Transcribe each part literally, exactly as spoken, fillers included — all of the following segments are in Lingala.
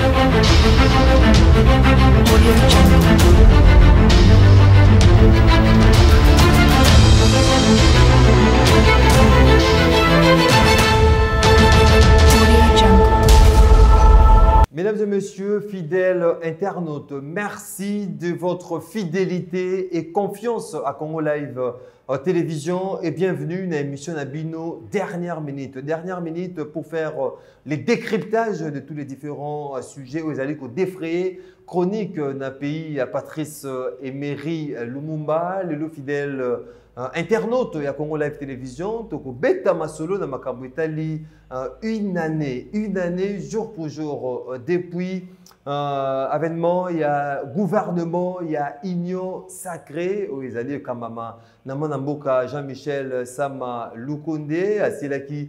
Mesdames et messieurs, fidèles internautes, merci de votre fidélité et confiance à Congo Live euh, Télévision et bienvenue à l'émission Nabino Dernière Minute. Dernière Minute pour faire euh, les décryptages de tous les différents euh, sujets où ils allaient défrayer chronique d'un pays à Patrice Emery Lumumba, le fidèle euh, internaute à Congo Live Télévision, toko beta masolo na makambo Italie une année, une année jour pour jour euh, depuis euh, avènement, il y a gouvernement, il y a union sacrée où ils allaient comme maman Namana Mboka Jean-Michel Sama Lukonde asilaki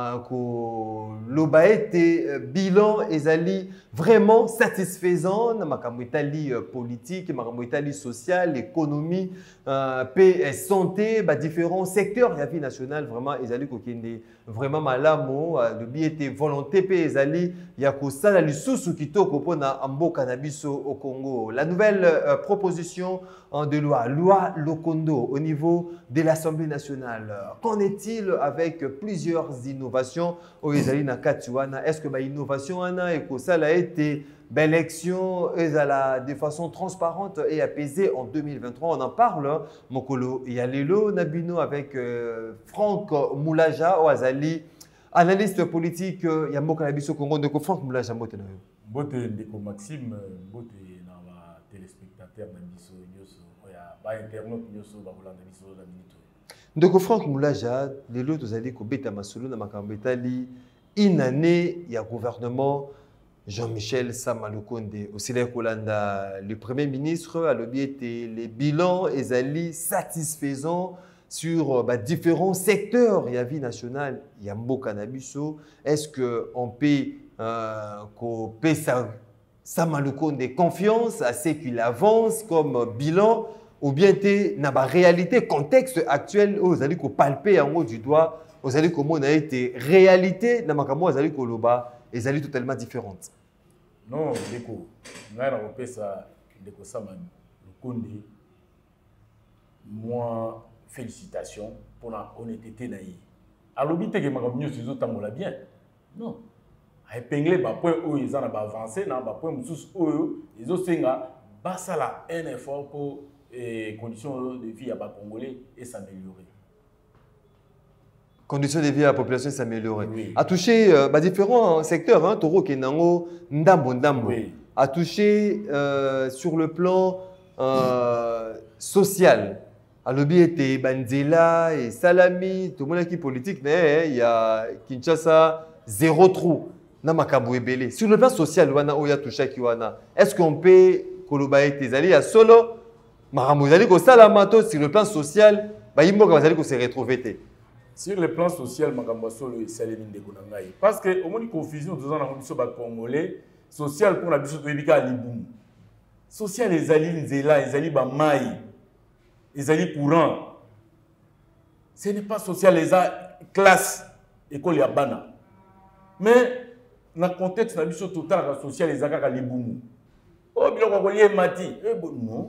ko lobaete bilan ezali vraiment satisfaisant na makambo Italie politique, makambo Italie sociale, économie, euh, paix, santé, bah, différents secteurs de la vie nationale vraiment ezali kokende vraiment malamo le billet était volonté paix ezali ya ko sala lisusu kitoko pona mboka na biso au Congo. La nouvelle euh, proposition euh, de loi, loi Lokondo au niveau de l'Assemblée nationale. Qu'en est-il avec plusieurs innovations au Ezali na Katiwana? Est-ce que bah, innovation ana et que ça a été l'élection de façon transparente et apaisée en deux mille vingt-trois? On en parle. Mokolo Yalelo Nabino avec euh, Franck Moulaja au Azali, analyste politique. Il y a Moka Nabiso Congo de Franck Moulaja. Bote ndeko Maxime, bote na ba téléspectateurs na biso nyoso, ya ba internaute nyoso ba bolanda biso na minute. Ndeko Franck Moulaja, lelo tozali ko beta masolo na makambo etali une année ya gouvernement Jean-Michel Sama Lukonde. Aussi là kolanda le premier ministre a l'objectif les bilans ezali satisfaisants sur bah, différents secteurs ya vie nationale ya mboka na biso. Est-ce que on peut Euh, qu'on paie Sama Lukonde confiance à ce qu'il avance comme bilan ou bien tu na ba réalité contexte actuel aux allez qu'on palper en haut du doigt aux allez comment on a été réalité na makamo aux allez qu'on loba et allez totalement différentes. Non deko ngai na kopesa deko Sama Lukonde moi félicitations pour la honnêteté na yi alobi te ke makamo nyo sizo tamola bien non épingler ba point où ils en ont avancé na ba point mususu oyo ils ont senga basala un effort pour les conditions de vie à ba congolais et s'améliorer. Conditions de vie à la population s'améliorer. Oui. A touché euh, bah, différents secteurs hein toro kenango ndambo ndambo. Oui. A touché euh, sur le plan euh, social. A lobby était Banzela et Salami, tout le monde qui politique mais il y a Kinshasa zéro trou. Sur le plan social, est-ce qu'on peut à solo sur le plan social, se retrouver? Sur le plan social, parce que au moins confusion dans la congolais social pour la biso de Liboum. Social les alliés nzela, les alliés bamaï, les alliés courant. Ce n'est pas social les classe école ya bana. Mais dans le contexte de la total social, les agents les boumou. Oh, bien qu'on voit mati. Eh bon non.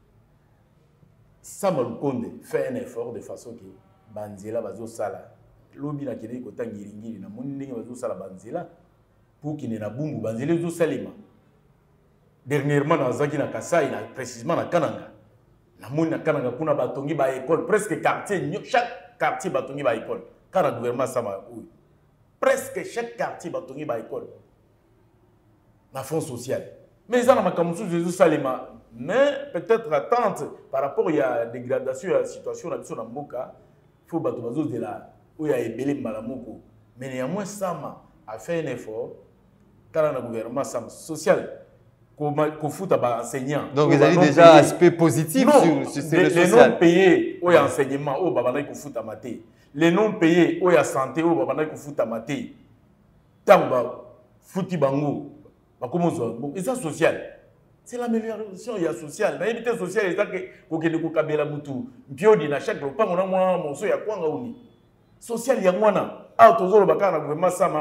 Sama Lukonde fait un effort de façon que Banzela bazo sala. Lobi na kene ko tangiringiri na moni ndenge bazo sala Banzela pour qu'il na boumou Banzela zo salima. Dernièrement dans Zaki na Kasai na précisément na Kananga. Na moni na Kananga kuna batongi ba école presque quartier chaque quartier batongi ba école. Car le gouvernement Sama oui. Presque chaque quartier batongi ba école na fonds social mais ils en ont comme Jésus Salima mais peut-être attente par rapport il y a dégradation à la situation na biso na mboka faut bato bazo de la où il y a ebele malamoko mais néanmoins Sama a fait un effort car le gouvernement Sama social qu'on fout à enseignants donc ils ont déjà un aspect positif non, sur, sur les, le social. Les non payés où il y a enseignement au babana qu'on fout à mater. Les non payés, où il y a santé, où il y a foot à mater. Tamba, fouti bango, et ça social. C'est l'amélioration, il y a social. La unité sociale, c'est ça que vous avez dit que vous avez dit chaque repas, mon soeur, il y a quoi? Social, il y a quoi? Ah, toujours le bac, le gouvernement Sama.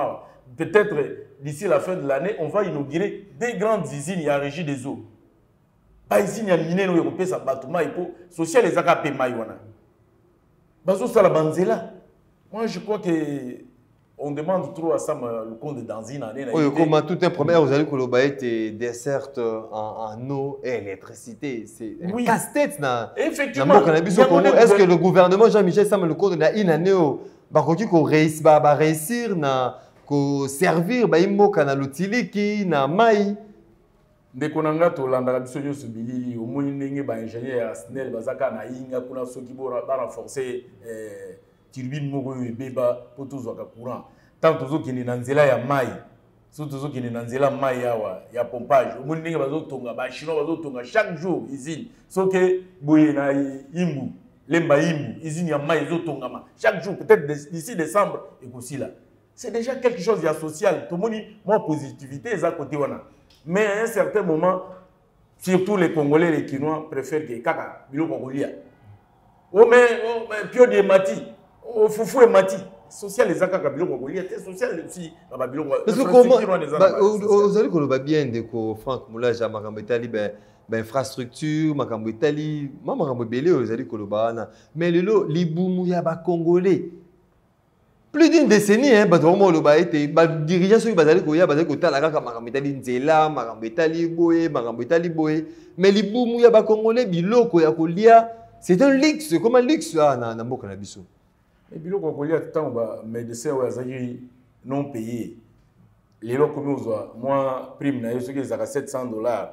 peut-être d'ici la fin de l'année, on va inaugurer des grandes usines à régie des eaux. Pas usine à miner nos Européens, ça bat tout le monde. Social les A K P Maïwana. Bazo ça la banzela. Moi, je crois que on demande trop à ça le compte de Danzine. Oui, comme tout un problème, vous allez que le bail est dessert en, en eau et électricité. C'est un casse-tête. Effectivement. Est-ce que le gouvernement Jean-Michel Sam le compte de une année qu'on réussir, bah réussir, na servir, bah il manque na l'utilité, na maï. Dès qu'on a tout l'andra biso yo subili, au moins n'engé bah ingénieur Asnel bazaka na inga kuna soki bo renforcer turbine moko beba pour tous waka courant. Tant tous qui ni nanzela ya mai, surtout tous qui ni nanzela mai yawa ya pompage. Au moins n'engé bazo tonga ba chinois bazo tonga chaque jour usine. So que boye na imbu, lemba imbu, usine ya mai zo tonga ma. Chaque jour peut-être d'ici décembre et aussi là. C'est déjà quelque chose de social. Tout le monde moi positivité est à côté wana. Mais à un certain moment, surtout les Congolais et les Kinois préfèrent que Kaka, Bilo Congolia. Oh mais, oh mais, Pio de Mati, oh Foufou et Mati. Social les Akaka Bilo Congolia, c'est social aussi. Parce que comment, vous allez que bien de Franck Moula, Makambo Itali, ben infrastructure, Makambo Itali, Makambo Belé, vous allez que le Bahana. Mais le lot, les Boumouya Congolais. Plus d'une décennie, hein, bah, le dirigeant sur le Koya, bah, côté la Raka, Marambetali Nzela, Marambetali Boé, Marambetali Boé. Mais les Boumouya Congolais, Biloko Yakolia, c'est un luxe. Comment un luxe là, dans le Bokanabissou? Et Biloko Yakolia, tant que médecins non payés, les lots comme moi, prime, je sais à sept cents dollars.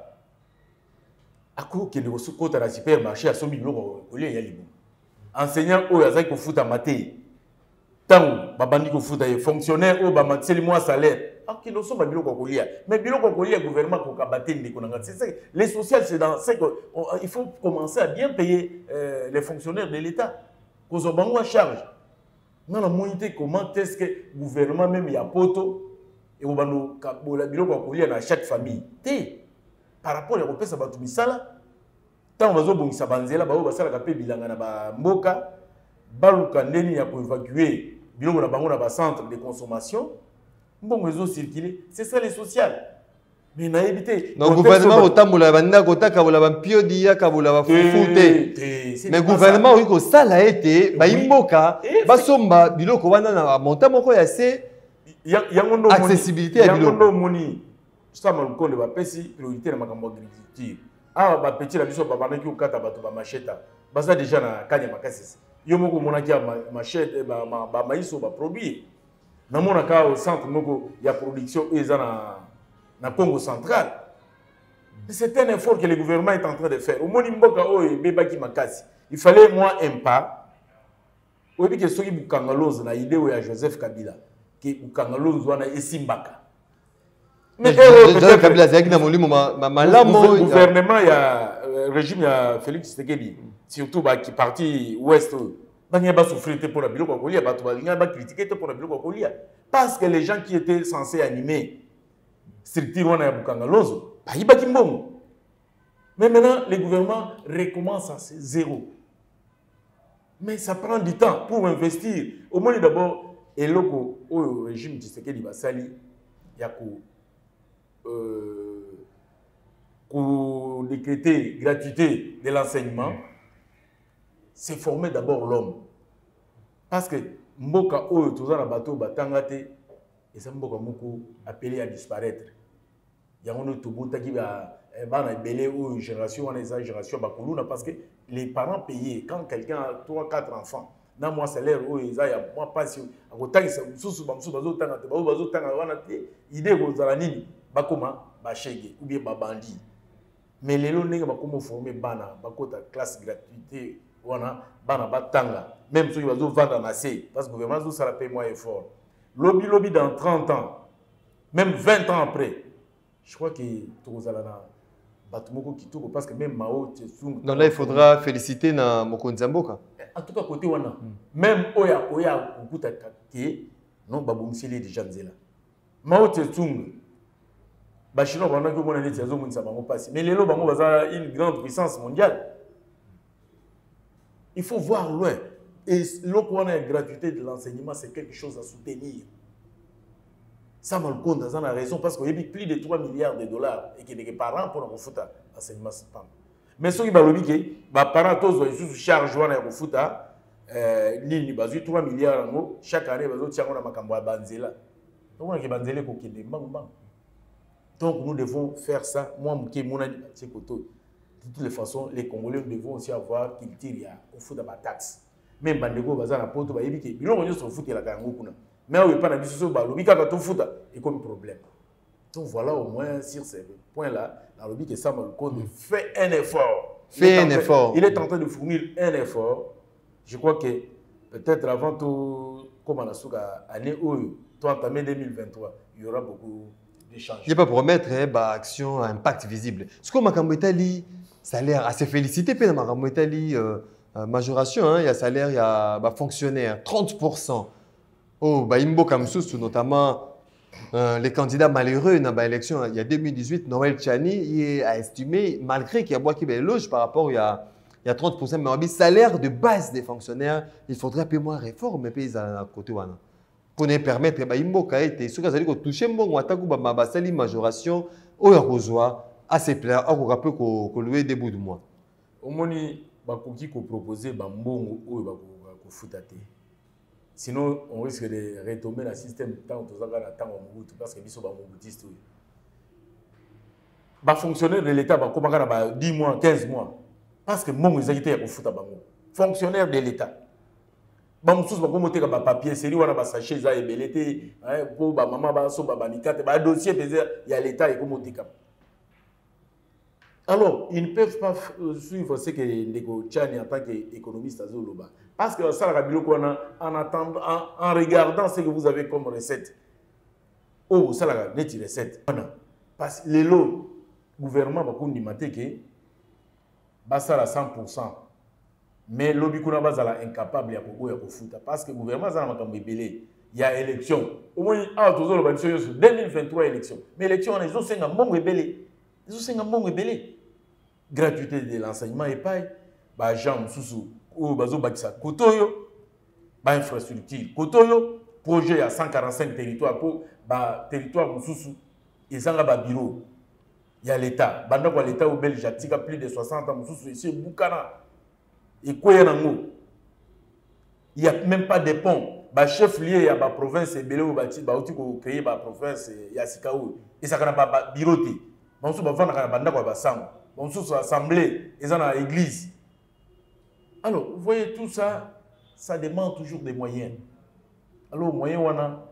À quoi qu'il y a des côtes à la supermarché, à son Biloko Yakolia, il y a les enseignants, eux, ils ont fait à mater. Tant babandi ko futa ye fonctionnaire au ba matseli moi salaire ah qui no so ba biloko kolia mais biloko kolia gouvernement ko kabate ndeko nanga c'est les social c'est dans c'est que il faut commencer à bien payer euh, les fonctionnaires de l'état ko zo bango à charge na monité comment est-ce que gouvernement même ya poto et au bando kabola biloko kolia na chaque famille té par rapport à kopesa batu misala tant bazo bongisa banzela ba ba sala ka pe bilanga na ba mboka baluka ndeni ya ko évacuer biloko na bango na ba centre de consommation bon réseau circuler c'est ça les social mais na éviter donc gouvernement otambola banda kotaka bola ba piodi ya kabola ba fufute mais gouvernement oui ko sala été ba imboka ba somba biloko wana na monta moko ya se yango ndo accessibilité ya biloko yango ndo moni ça mal ko le ba pesi priorité na makambo agriculture ah ba petit la biso ba banaki okata bato ba macheta baza déjà na kanya makasisi yo moko monaki machette ba ba maïso ba produit na monaka au centre moko ya production eza na na Congo central. C'est un effort que le gouvernement est en train de faire. Au moni mboka o beba ki makasi. Il fallait moi un pas. Ou bien que soki bukangaloz na idée ya Joseph Kabila que bukangaloz wana esimbaka. Mais Joseph Kabila c'est na molimo malamo gouvernement ya régime ya Félix Tshisekedi surtout bah, qui parti ouest, il va souffrir pour la biloko kolia, il va critiquer pour la biloko kolia. Parce que les gens qui étaient censés animer strictement à Bukangalonzo, ils va bon. Mais maintenant, le gouvernement recommence à zéro. Mais ça prend du temps pour investir. Au moins d'abord, et loko au régime du Tshisekedi Basali, il y a pour décréter gratuité de l'enseignement. C'est former d'abord l'homme. Parce que Mboka Oyo, tout ça, bateau, batangate, et ça Mboka Moko appelé à disparaître. Il y a un autre bout qui va belé ou génération, on est génération bakuluna parce que les parents payés quand quelqu'un a trois quatre enfants. Dans moi salaire où ils a moi pas si à côté ça sous bamsou bazo tangate bazo bazo tangate wana té idée ko zala nini bakoma ba chege ou bien ba bandi. Mais les lots n'est pas comment former bana bakota classe gratuité. Wana bana batanga même ceux qui vont vendre en assez parce que le gouvernement ça la paye moins effort lobby lobby dans trente ans même vingt ans après je crois que tout ça là batumoko kitoko parce que même Mao Tse-tung donc là il faudra féliciter na Mokonzi Mboka en tout cas côté wana mm. même oya oya okuta ke non babomseli déjà nzela Mao Tse-tung ba chinois bana ko mona neti azo munisa bango passe mais lelo bango baza une grande puissance mondiale. Il faut voir loin. Et l'eau gratuité de l'enseignement, c'est quelque chose à soutenir. Ça m'a le compte dans la raison parce qu'il y a plus de trois milliards de dollars et qu'il y a des parents pour nous foutre enseignement. Mais ceux qui ont dit que les parents tous ils chargent pour foutre ni bazu trois milliards chaque année bazu tiens on a makambo banzela. Donc on a que banzela ko kende bang bang. Donc nous devons faire ça. Moi mke mona c'est koto. De toutes les façons les Congolais devons aussi avoir culture au foot à taxe. Même bandego bazana poto ba yebike biloko nyo so foot la kango kuna. Mais on ne peut pas dire que le cas de foot est comme problème. Donc voilà au moins sur ces points-là, la lobby que ça me fait un effort. Fait un effort. Il est en train de fournir un effort. Je crois que peut-être avant tout, comme on a su l'année où tu as entamé deux mille vingt-trois, il y aura beaucoup d'échanges. Je ne vais pas promettre hein, bah, action à impact visible. Ce que Makambo-Itali, ça a l'air assez félicité. Puis Makambo-Itali, euh, majoration, hein, il y a salaire, il y a bah, fonctionnaire, trente pour cent. Oh, bah, Imbo Kamsous, notamment euh, les candidats malheureux dans l'élection, il y a deux mille dix-huit, Noël Tchani il a estimé, malgré qu'il y a beaucoup de loges par rapport il y a, il y a trente pour cent, mais le salaire de base des fonctionnaires, il faudrait payer moins réforme, mais payer à côté. Pour nous permettre, bah, Imbo Kaïté, ce que ça veut dire que toucher Imbo, on attaque ma sali majoration, au Rosoa, assez plaire, on va peu qu'on louer des bouts de mois. Au moins, bah, qui qu'on proposer, bah, Mbongo, ou bah, qu'on foutate. Sinon, on risque de retomber dans le système tant que parce que nous sommes mobutistes. Les fonctionnaires de l'État, dix mois, quinze mois. Parce que mon exécutif est foot à bango. Fonctionnaire de l'État. Bam sous ba komote ka ba papier série wana ba sachet za ebelete pour ba maman ba so ba banikate ba dossier il y a l'État et komote ka. Alors, ils ne peuvent pas suivre ce que Ndeko Tchani en tant qu'économiste à Zoloba. Parce que ça, en, attendant, en, en regardant ce que vous avez comme recette, oh, ça, c'est une recette. Parce que le gouvernement va dire que ça à cent pour cent. Mais l'obikuna est incapable de faire. Parce que le gouvernement il y a élection. Au moins, deux mille vingt-trois élection. Mais l'élection, ils ont cinq ans rebellés. Ils ont cinq ans rebellés. Gratuité de l'enseignement et paille. Bah, Jean Moussou, ou Bazo Bakissa, Kotoyo, bah, infrastructure, Kotoyo, projet à cent quarante-cinq territoires pour bah, territoire Moussou, ils ont un bureau. Il y a l'État. Bandok l'État au Belgique, il y a plus de soixante ans, Moussou, ici, Boukana. Et quoi, il n'y a même pas de pont. Bah, chef lié, il y a la province, et Belé, bah, tu as créé la province, il y a Sikaou. Et ça n'a pas bureau. Moussou, bah, Bandok, bah, Sam. On sous assemblée, ils sont dans l'église. Alors, vous voyez, tout ça, ça demande toujours des moyens. Alors, moyens, on a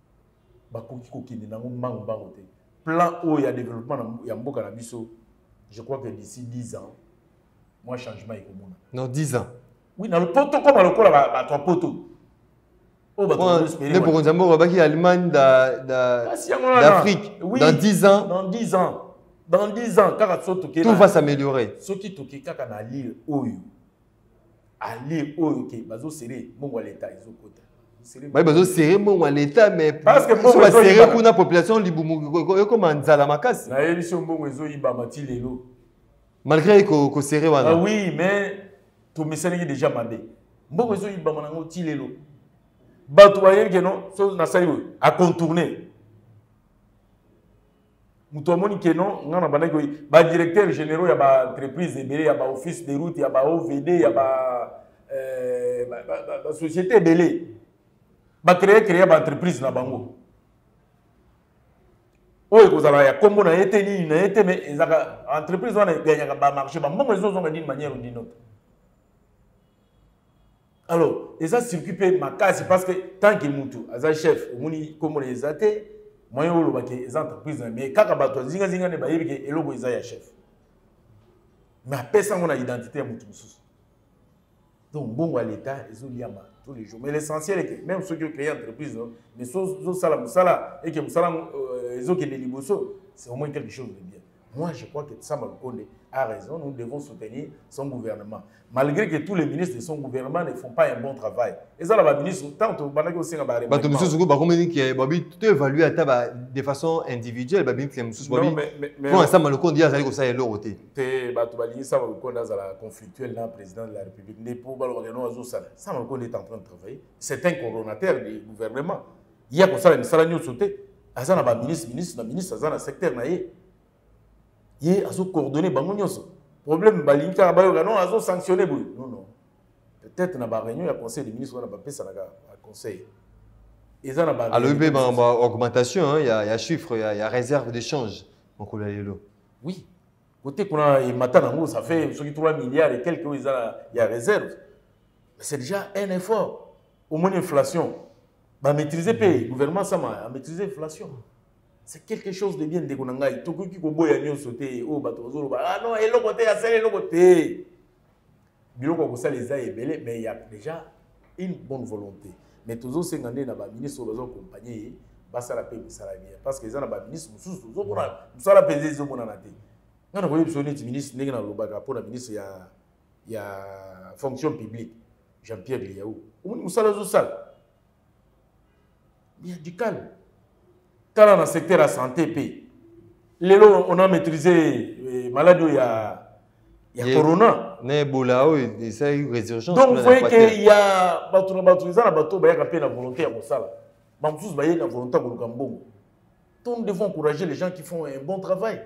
plan où il y a développement, il y a beaucoup de je crois que d'ici dix ans, moi, changement est commun. Non, dix ans. Oui, dans le poteau, comme le col, à trois poteaux. Oh, bah, mais pour nous, on va dire l'Allemagne d'Afrique. Oui, dans dix ans. Dans dix ans. Dans dix ans, tout va s'améliorer. Ce qui est à lire, à lire, bazo serré, mon l'État, ils ont côté. Bah, bazo serré, mon l'État, mais parce que mon serré pour la population, libumu, comme un zalamakas. La émission, mon réseau, il va matir les lots. Malgré que serré, ah oui, mais tout le message est déjà mandé. Mon réseau, il va matir les lots. Batouayer, que non, à contourner. Moutomoni Kenon, on a ba directeur général, il y a ba entreprise, il y a ba office de route, il y a ba O V D, il y a ba société belé. Ba créer créer ba entreprise na bango. Oh, il y a comme on a été ni na été mais entreprise on a gagné ba marché, ba bon les autres ont d'une manière ou d'une autre. Alors, et ça s'occupe ma case parce que tant qu'il moutou, as chef, comme on les a été moyen où les entreprises mais quand on a zinga zinga ne baïbi que elogo isa chef mais après ça on a identité à mutu donc bon à l'état ils ont liama tous les jours mais l'essentiel est que même ceux qui ont créé entreprise mais ceux sala musala et que musala ils ont que des liboso c'est au moins quelque chose de bien. Moi je crois que Sama Lukonde a raison, nous devons soutenir son gouvernement malgré que tous les ministres de son gouvernement ne font pas un bon travail. Et ça la ministre tant que banaki aussi na bare. Bah tout monsieur Soukou ba comme dit que babi tout évalué à taba de façon individuelle babi que monsieur babi. Bon Sama Lukonde a ça est l'autre. Te ba to bali Sama Lukonde a la conflictuel dans président de la République ne pour balo ba no azo sala. Sama Lukonde est en train de travailler. C'est un coordonnateur du gouvernement. Il y a comme ça une sala nyo sauté. aza na ministre ministre na ministre aza na secteur na ye ye azo coordonner bango nyonso problème balingi kaka bayoka non azo sanctionner boye non non peut-être na ba réunion ya conseil des ministres wana bapesa na conseil eza na ba alors il y a augmentation il y a il y a chiffre il y a, y a réserve d'échange mokolo lelo oui côté kuna et maintenant ça fait ce qui trois milliards et quelques il y a réserve c'est déjà un effort au moins l'inflation ba maîtriser pays gouvernement ça m'a maîtriser l'inflation c'est quelque chose de bien dégonangai tout qui ko boya nyo sauter oh bato zolo ba ah non et le côté à celle le côté biloko ko ça les a ebelé mais il y a déjà une bonne volonté mais toujours cinquante na ba ministre bazo accompagner ba ça la paix ça la bien parce que les na ba ministre mususu toujours kuna ça la paix zo mona na te ngana ko yebisoni ti ministre ndenge na lobaka pour la ministre ya ya fonction publique Jean-Pierre Liaou ou musala zo sala il y a du calme. Dans le secteur de la santé, Lélo, on a maîtrisé la maladie, il y a, il y a corona. Il y a eu résurgence. Donc, vous voyez qu'il y a des volonté à Moussala. Il y a une volonté à Moussala. Donc, nous devons encourager les gens qui font un bon travail.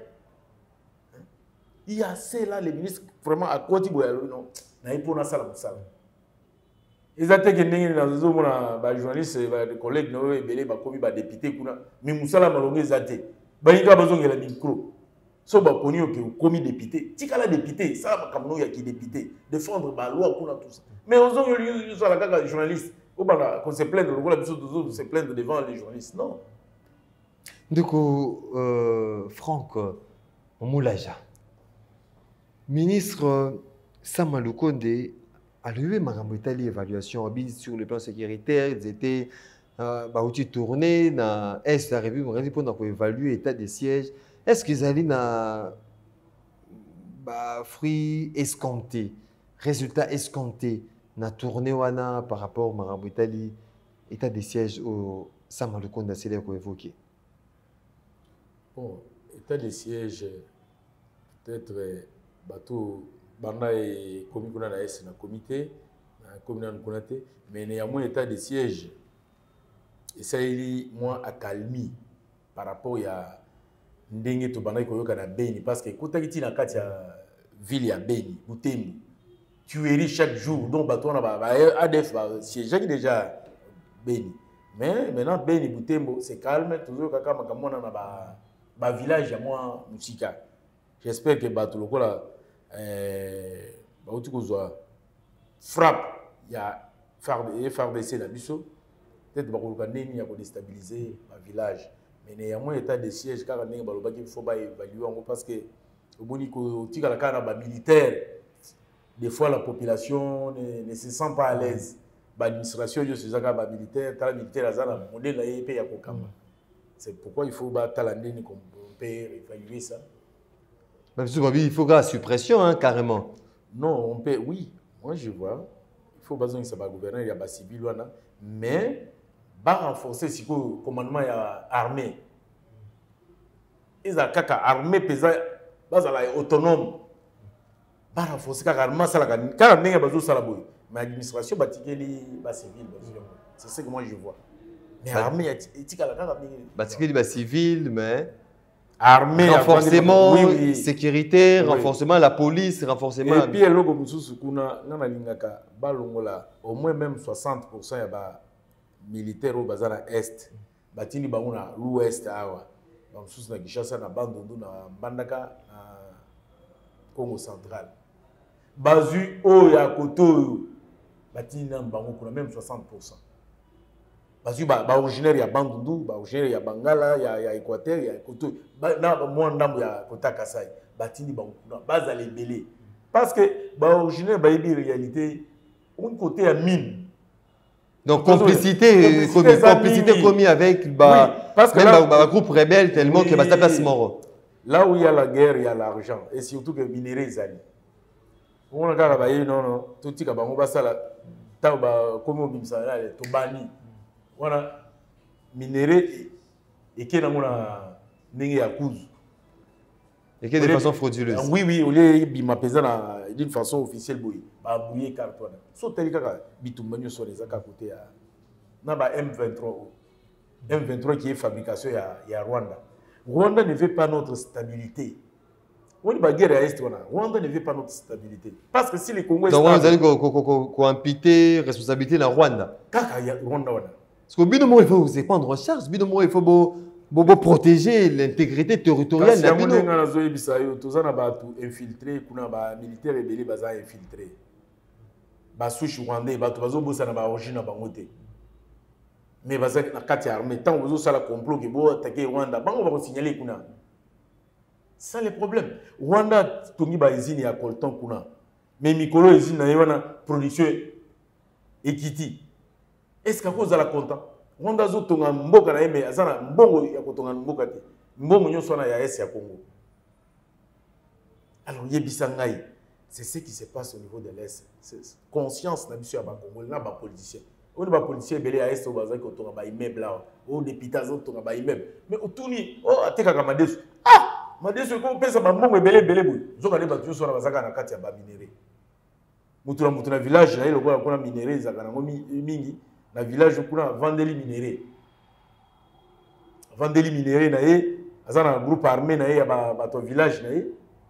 Il y a là, les ministres, vraiment, à quoi dire, non, il y a ça Moussala. Ils ont été des journalistes, des collègues, des députés, mais Moussala Malongé, ils ont été. Ils ont été micro. Si vous avez commis député, si vous avez député, ça va être député, défendre la loi, tout ça. Mais ils ont eu des journalistes, qu'on se plaint, on se plaint devant les journalistes. Non. Du coup, euh, Franck Moulaja, ministre Samalou Kondé, à lui, Marambo Italie, évaluation sur le plan sécuritaire, ils étaient euh, tournés dans l'Est de la République pour évaluer l'état des sièges. Est-ce qu'ils allaient dans bah, fruits escomptés, résultats escomptés, dans la tournée par rapport au Marambo Italie, état des sièges au Samalou Kondé, c'est qu'on évoqué? Bon, état des sièges, peut-être, bateau. Banda est commis qu'on a na S na comité, na comité na konate, mais néanmoins état de siège. Et ça il moi accalmie par rapport à ndenge to banda ko yoka na Beni parce que kotaki na kati ya ville ya Beni, Butembo. Tuerie chaque jour donc bato na ba A D F ba siège déjà Beni. Mais maintenant Beni Butembo c'est calme toujours kaka makamona na ba ba village ya moi Musika. J'espère que bato lokola Euh, frappe, il y a F R D C la biso, peut-être qu'il y a déstabiliser le village. Mais néanmoins, l'état de siège, car il faut évaluer parce que au militaire, des fois la population ne, ne se sent pas à l'aise. L'administration, je suis militaire, la militaire, c'est pourquoi il faut évaluer ça. Il faut la suppression, hein, carrément. Non, on peut, oui, moi je vois. Il faut besoin que ça va gouverner, il y a des civils, mais va renforcer si le commandement est armé. Ils ont armé pesant, autonome. Va renforcer car armé ça la car n'est pas ça la boue. Mais l'administration va tirer les civils. C'est ce que moi je vois. Mais armé est la car va tirer les civils, mais armée, renforcement oui, oui. sécurité, oui. renforcement la police, renforcement. Et puis le logo mususu kuna ngana lingaka balongola au moins même soixante pour cent ya ba militaires au bazana est batini bauna l'ouest awa ba mususu na Kinshasa na Bandundu na Mbandaka na Congo central. Bazu o ya koto batini na bango kuna même soixante pour cent. Bazu ba originaire ya Bandundu, ba originaire ya Bangala, ya ya Équateur, ya Koto, na mo ndambo ya Kota Kasai, batini ba kuna baza les belé. Parce que ba originaire ba yebi réalité un côté à mine. Donc complicité complicité, complicité commis avec ba oui, parce que même là, ba groupe rebelle tellement oui, que ba tape mort. Là où il y a la guerre, il y a l'argent et surtout que minerais zali. On a ka ba ye non non, tout tika ba ngo ba sala ta ba comme bimsa là to bani. Voilà, minéré et qui est dans mon négé à cousu. Et qui est de façon frauduleuse. Oui, oui, au lieu de d'une façon officielle, oui, bah bouiller carton. Sauf tel que bitumbanyo sur les à côté à n'a pas M vingt-trois. M vingt-trois qui est fabrication il y a Rwanda. Rwanda ne veut pas notre stabilité. On est guerre à Est, Rwanda ne veut pas notre stabilité. Parce que si les Congolais... Donc, vous allez imputer responsabilité dans Rwanda. Kaka Rwanda. Parce que Binomo, il faut se prendre en charge. Binomo, il faut protéger l'intégrité territoriale. Si on a infiltré, les militaires rebelles sont infiltrés. Les souches rwandais, les souches rwandais, origine bangote. Mais les armées, tant que vous avez un complot qui va attaquer Rwanda, on va signaler kuna. Ça le problème. Rwanda, tongi ba usine ya coltan kuna. Mais mikolo usine na yona production ekiti. Est-ce que vous avez content? Rwanda zo tonga mboka na yeme azana mbongo ya kotonga mboka te. Mbongo nyonso na ya S ya Congo. Alors yebisa ngai, c'est ce qui se passe au niveau de l'Est. Conscience na biso ya ba Congolais na ba politiciens. On va policier belé à Est au bazar ko tonga ba immeuble là. O députés zo tonga ba immeuble. Mais otuni oh ateka ka madesu. Ah! Madesu ko pesa ba mbongo belé belé boy. Zo ka ba tuso na bazaka na kati ya ba minéré. Mutura mutura village na ile ko kuna minéré zaka na mingi. Na village kuna vendeli minéré. Vendeli minéré na ye azana groupe armé na ye ya ba ba to village na ye.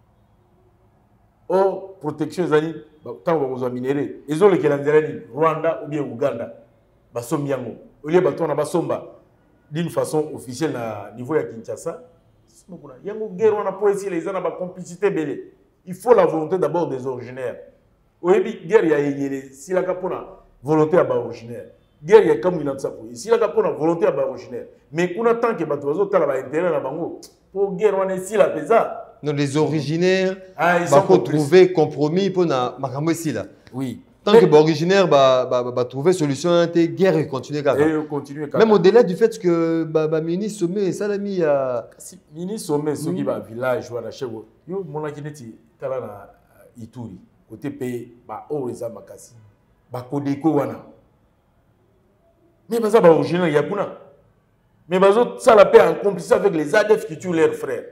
Oh protection zali tant que vous minéré. Ils ont le calendrier Rwanda ou bien Ouganda. Basom yango. Au lieu bato na basomba d'une façon officielle na niveau ya Kinshasa. Yango guerre on a pour essayer les gens na complicité belé. Il faut la volonté d'abord des originaires. Au lieu guerre ya yele si la kapona volonté à ba originaire. Guerre ya comme il ça si la kapona volonté à ba originaire. Mais kuna tant que bato bazo tala ba intérêt na bango. Pour guerre on est si la pesa. Non, les originaires, ah, ils vont trouver compromis pour na makamwesi là. Oui. Tant mais, que les originaires bah bah bah trouver solution à la guerre et continuer comme ça. Et continuer. Même au-delà du fait que bah bah ministre sommet ça l'a mis à ministre sommet ceux qui va village voilà chez vous. Yo mon akineti tala na Ituri côté pays bah oreza makasi. Ba kodeko wana. Mais bah ça bah originaire ya kuna. Mais bah ça la paix en complicité avec les A D F qui tuent leurs frères.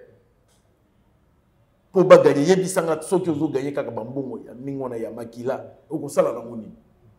Pour gagner yebisanga soki ozo gagner kaka bambongo ya mingona ya makila okosala na ngoni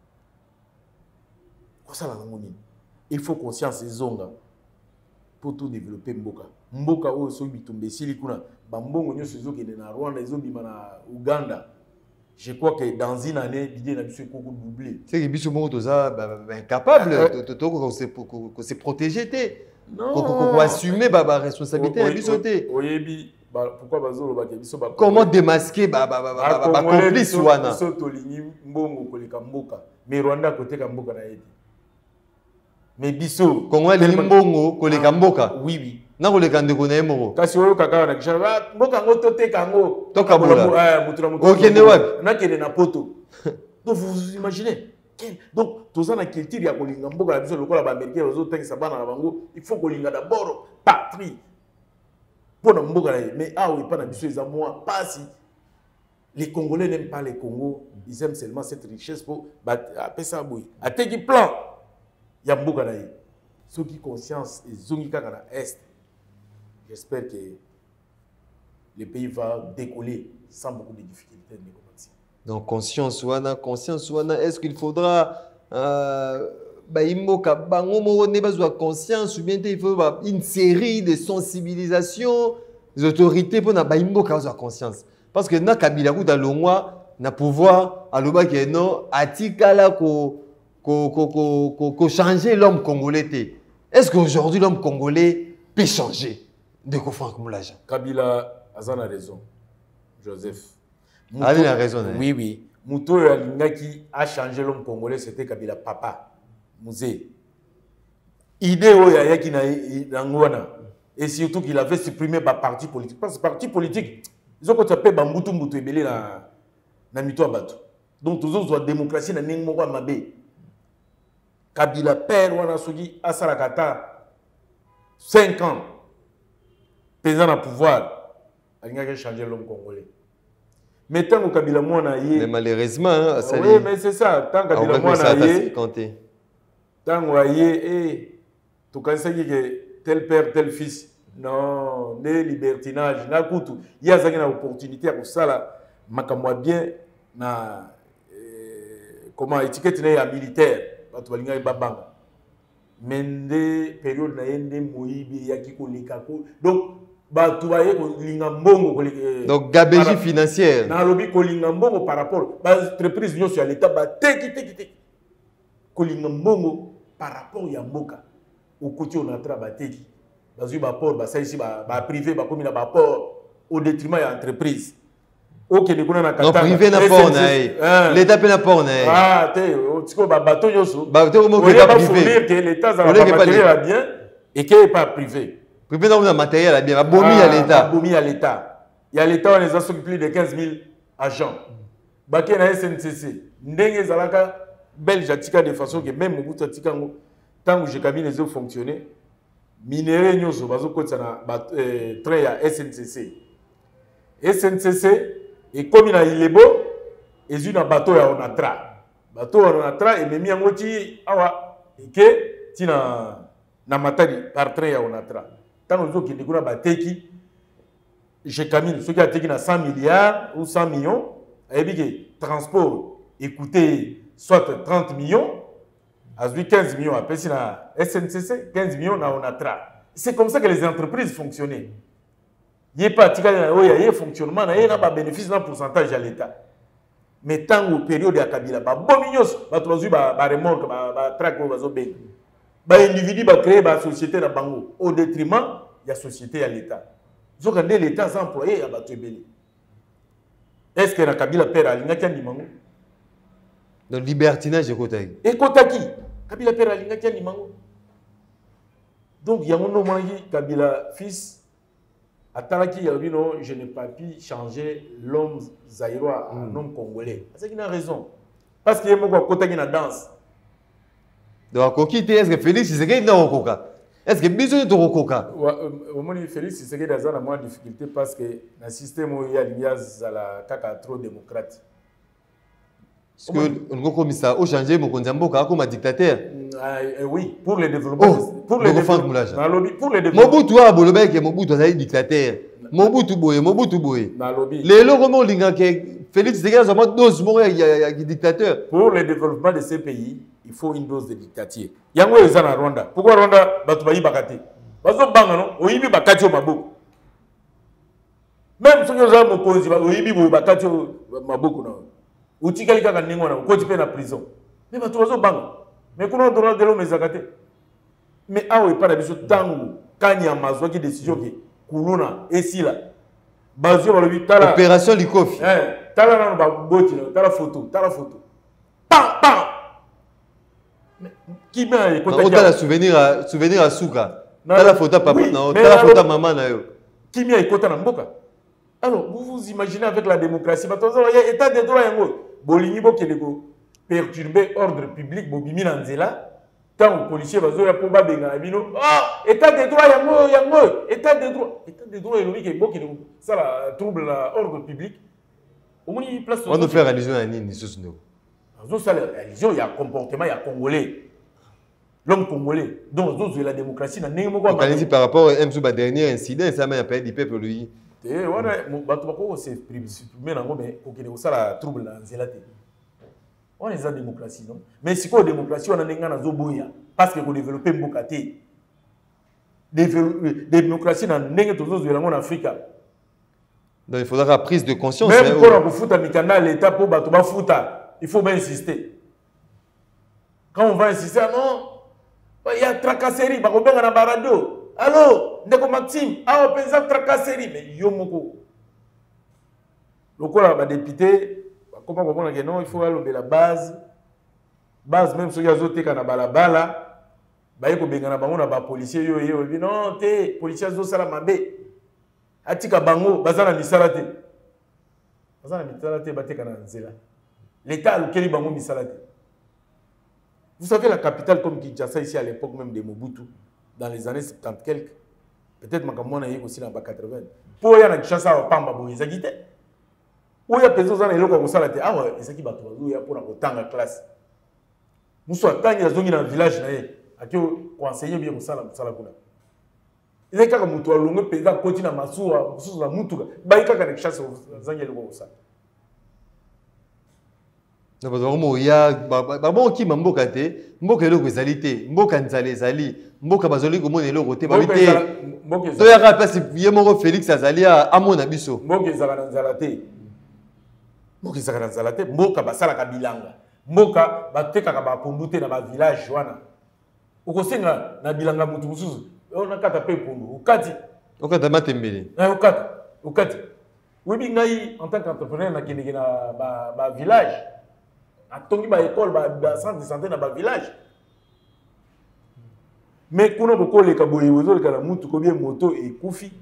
kosala na ngoni il faut conscience ezonga pour tout développer mboka mboka oyo so bitumbe sili kuna bambongo nyoso ezokende na Rwanda ezobima na Uganda. Je crois que dans une année l'idée na biso ekoko doubler c'est que biso moko toza incapable de to se protéger té ko assumer ba responsabilité na biso té. Oyebi pourquoi bazolo ba kebiso ba comment démasquer ba ba ba ba complice wana so tolingi mbongo koleka mboka mais Rwanda côté ka mboka na yedi mais biso Congo li mbongo koleka mboka oui oui na koleka ndeko na yemoko kasi oyo kaka na kisha mboka ngo tote kango toka bola eh mutura mutura okende wapi na kende na poto. Donc vous imaginez donc tous na culture ya kolinga mboka na biso lokola ba américain bazo tengisa bana na bango il faut kolinga d'abord patrie. Pour mais ah oui, pas d'habitude, moi, pas si les Congolais n'aiment pas les Congo, ils aiment seulement cette richesse pour appeler ça bouille. À tel plan, il y a beaucoup de ceux qui conscience et ceux qui sont à l'Est. J'espère que le pays va décoller sans beaucoup de difficultés. Donc, conscience, wana, conscience, wana, est-ce qu'il faudra. Euh, Bah, il faut conscience ou bien il faut une série de sensibilisation des autorités pour avoir conscience. Parce que na Kabila dans l'ongwa na pouvoir à l'oba que non atikala ko ko ko ko ko changer l'homme congolais. Est-ce qu'aujourd'hui l'homme congolais peut changer de ko Franck Moulaja? Kabila a raison. Joseph. Ah, il a raison. Oui oui. Muto Alingaki a changé l'homme congolais, c'était Kabila papa. Musée. Idée où il y a qui n'a ngwana et surtout qu'il avait supprimé par parti politique parce que parti politique ils ont tapé bambutu mbutu ebele na na mito abato donc tous autres la démocratie na ningo kwa mabe Kabila père wana soki asala kata cinq ans pesant na pouvoir alinga changer l'homme congolais. Mais tant que Kabila mwana yé mais malheureusement hein, ça oui mais c'est ça tant que Kabila mwana yé tant que eh tu connais que tel père tel fils non les libertinage na kutu il y a une opportunité pour ça là makamwa bien na comment étiquette na militaire batu balinga babanga mende période na yende moyibi yaki koleka ko donc bato baye kolinga mbongo koleka donc gabegie financière na lobi kolinga mbongo par rapport ba entreprise nyonso ya l'état ba teki teki teki kolinga mbongo par rapport ya mboka au côté on a travaillé teki bazui ba port ba ici ba ba privé ba komi na ba port au détriment ya entreprise OK de kuna na katanga non privé na port na l'état pe na port na ah te tiko ba bateau nyonso ba te mo que privé que l'état za ba matériel bien et que pas privé privé na na matériel bien ba bomi ya l'état bomi ya l'état ya l'état on les a plus de quinze mille agents ba ke na S N C C ndenge zalaka belge atika de façon que même mobutu atika ngo tant que je cabine les fonctionner minéraux nyonso bazo kotsa na train ya S N C C S N C C et comme il a ilebo et une bateau ya onatra bateau ya onatra et memi yango ti awa eke ti na na matadi par train ya onatra tant ozo ki ndikuna bateki je camine ceux qui a teki na cent milliards ou cent millions et bien transport écoutez soit trente millions à quinze millions après si na S N C C quinze millions na onatra c'est comme ça que les entreprises fonctionnaient. Il n'y a pas de fonctionnement, il y a un bénéfice, un pourcentage à l'État. Mais tant que période de Kabila, il y a un remorque, un track, un individu va créer une société au détriment de la société à l'État. Si vous regardez l'État sans employé, il y a un béni. Est-ce que Kabila perd à l'Ingatia Nimango? Donc, libertinage de Kotaki. Et Kotaki, Kabila perd à l'Ingatia Nimango. Donc, il y a un nom, Kabila fils. Atalaki Yabino, je n'ai pas pu changer l'homme zaïrois en mm. homme congolais. C'est qu'il a raison. Parce qu'il y a un côté qui danse. Donc, est-ce que Félix Tshisekedi n'a pas est-ce que besoin de Rokoka? Félix Tshisekedi a moins de difficulté parce que le système où il y a l'I A kaka trop démocrate. Est-ce que le commissaire a changé mon Konzamboka comme dictateur? Oui, pour les développements. Pour les développements. Mobutu a bolobé que Mobutu a dictateur. Mobutu boye, Mobutu boye. Les logos linga que Félix Tshisekedi a une dose de dictateur. Pour le développement de ces pays, il faut une dose de dictature. Yango eza na Rwanda. Pourquoi Rwanda batu bayi bakati? Bazo banga non, oyibi bakati o maboko. Même ceux qui ont mokonzi ba oyibi bo bakati o maboko na. Utikali kaka ningo na ko tipe na prison. Mais batu bazo banga. Mais comment on doit de l'homme ezakate? Mais ah oui, pas biso tangu kanya mazwa ki décision ki kuluna esila. Bazio ba lobi tala opération Likofi. Eh, tala na ba boti na, tala photo, tala photo. Pam pam. Qui m'a écouté tala souvenir à souvenir à Souka. Tala photo papa na, tala photo maman na yo. Qui m'a écouté na mboka? Alors, vous vous imaginez avec la démocratie, bah toi il y a état de droit yango. Bolingi bo keleko perturber l'ordre public, bobimi nanzela, quand le policier va zoya pour babenga abino, ah, état de droit yango yango, état de droit, état de droit éloigné que beaucoup ça la trouble l'ordre public. Au moins il place. On nous fait allusion à nini ce snou. Dans ça allusion il y a comportement il y a congolais, l'homme congolais. Donc dans la démocratie na nengo quoi. On par rapport à M. Ba dernier incident ça m'a appelé du peuple lui. Et voilà, bato bako c'est supprimer nango mais kokene ko ça la trouble nanzela te. On est en démocratie, non? Mais si la démocratie, on a une zoboya parce que vous développez Mbokate. Démocratie dans en Afrique. Donc il faudra la prise de conscience. Même pour vous foutre à l'État pour battre foutre, il faut bien insister. Quand on va insister, non, il y a tracasserie, il y a un barado. Allô, Ndeko Maxime, ah, on pense à tracasserie, mais yomoko. Le quoi, la député. Comment comprendre que non, il faut aller à la base. Base, même si vous avez un balabala, il faut que les policiers disent non, les policiers sont salamabé. Atika bango, bazana misalate. Bazana misalate, bateka na nzela. L'État a lequel bango misalate. Vous savez, la capitale comme Kinshasa, ici à l'époque même de Mobutu, dans les années soixante quelques, peut-être que moi, je aussi dans les quatre-vingts. Pour y aller à Kinshasa, on parle de Bouyezagite. Où il y a des gens qui ont dit ah ouais, c'est qui va pour la classe. Nous sommes dans le village, qui ont enseigné bien ça. Il y a des gens qui ont dit que continue à Massoua, à Moutou, il y a des gens qui ont dit Na bazo mo ya ba bon ki mboka te, mboka eloko ezali te, mboka nzale ezali, mboka bazoli komona eloko te ba bité. To ya ka place ye moko Félix azali amona biso. Mboka ezaka na nzala te. Mboka ezaka na nzala te, mboka basala ka bilanga. Mboka batekaka ba pondu te na ba village wana. Okosenga na bilanga mutu mususu. On a kata pe pondu. Okati. Okata matembele. Eh okati. Okati. Oui ngai en tant qu'entrepreneur na kiniki na ba ba village. Atongi ba école ba ba centre de santé na ba village. Mais kuna boko le kaboye ozo le kala mutu ko bien moto et kufi.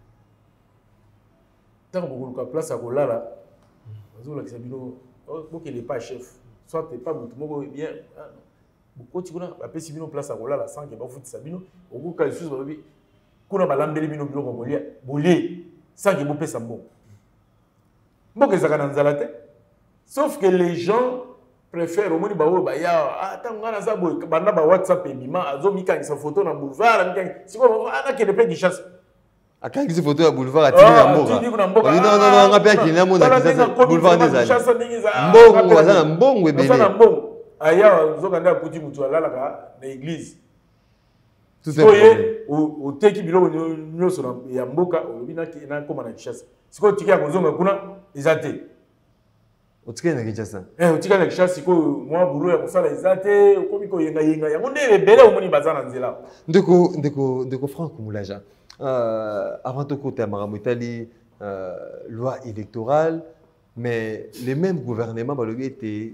Tant boko ka place à kolala. Ozo la kisabino boko il est pas chef. Soit t'es pas mutu moko bien. Boko ti kuna ba pesi bino place à kolala sans que ba futi sabino. Oko ka susu ba bi kuna ba lambeli bino bino ko bolia. Bolie sans que bo pesa mbo. Mbo ke zaka na nzala te. Sauf que les gens préfèrent au moins bawo ba ya attends ngana za boy banda ba WhatsApp et bima azo mika sa photo na boulevard mika siko ana ke de pe qui chasse akaki sa photo ya boulevard atini na mboka non non non nga pe ki na mona ki sa boulevard des ali mbongo baza na mbongo ebele baza na mbongo aya zo kanda kuti mutu alala ka na église tout ça o teki biloko nyoso ya mboka olobina ki na koma na chasse siko tikia kozonga kuna ezate otika na Kinshasa eh otika na Kinshasa ko mwa bulo ya kosala ezate okomi ko yenga yenga yango nde ebele omoni bazana nzela ndeko ndeko ndeko Franck Moulaja euh avant de côté makambo itali euh loi électorale mais les mêmes gouvernements balobi était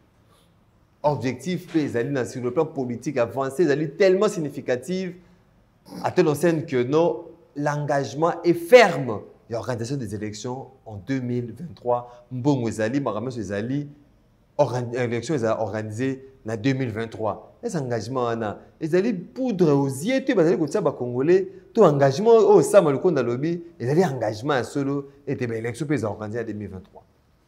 objectif les alliés sur le plan politique avancé les alliés tellement significative à telle enseigne que non l'engagement est ferme. L'organisation des élections en deux mille vingt-trois, Mbongo Ezali, Maramé Ezali, l'élection est organisée en deux mille vingt-trois. Les engagements, Ezali poudre aux yeux, tu vas aller comme ça, Congolais, tout engagement au Sam le compte lobby, Ezali engagement solo et tes élections sont organisées en deux mille vingt-trois.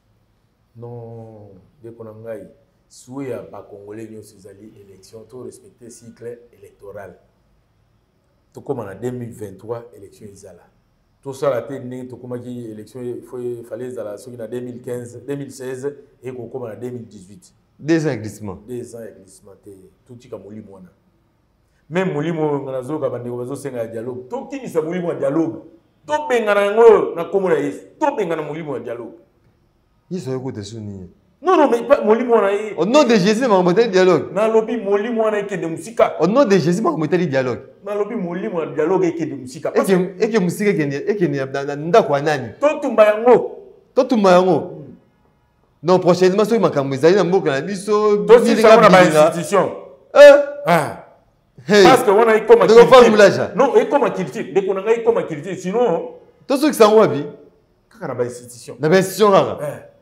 Non, dès qu'on a engagé, souhait à pas Congolais, nous Ezali élection, tout respecter le cycle électoral. Tout comme en deux mille vingt-trois, élection Ezala. Tout ça a été né, tout comme l'élection, il fallait à en deux mille quinze, deux mille seize et comme en deux mille dix-huit. Des ans glissement. Des ans glissement. Tout ce qui a mouli moi. Même mouli moi, on a zo kabande ko zo senga dialogue. Tout qui ça mouli moi dialogue. Tout bengana ngo na komola yes. Tout bengana mouli moi dialogue. Ils sont écoutés souni. Non non mais pas mouli moi na. Au nom de Jésus ma motel dialogue. Na lobi mouli moi na ke de musika. Au nom de Jésus ma motel dialogue. Na lobi mouli moi dialogue ke de musika. Et que et que musika ke ni et que ni ndako nani. To tumba yango. To tumba yango. Non, prochainement, si vous avez un mot qui biso, si vous avez une institution. Ah. Parce que on a comme culture. Non, et comme culture. Dès qu'on a comme culture, sinon. Tout ce qui s'en va bien. Quand on a une institution. Une institution là.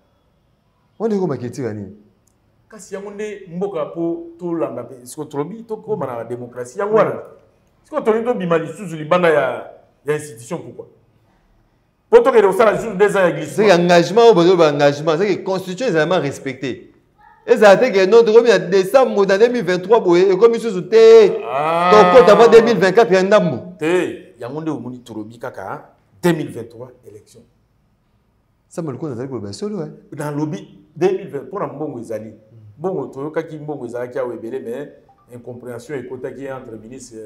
On est comme culture ni. Quand si on est mboka po tout lamba, ce que trobi, tout comme la démocratie, ya wana. Ce que trobi to bimali sous libanda ya ya institution pourquoi? Pourtant que ça la joue des ans glissement. C'est engagement ou engagement, c'est que la constitution est vraiment respectée. Et ça a été que notre remis en décembre deux mille vingt-trois et comme ils sont té donc d'abord deux mille vingt-quatre il y a un ndambo. Té, il y a monde au moni torobi kaka deux mille vingt-trois élection. Ça me le connaît avec le solo hein. Dans lobby deux mille vingt pour un mbongo ezali. Mbongo toyoka ki mbongo ezali ki awebele mais incompréhension et kota qui entre ministre